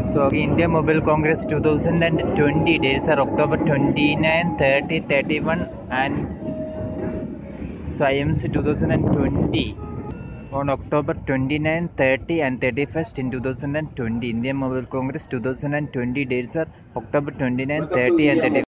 So India Mobile Congress 2020 dates are October 29, 30, 31 and so IMC 2020 on October 29, 30 and 31st in 2020. Indian Mobile Congress 2020 dates are October 29, 30 and 31.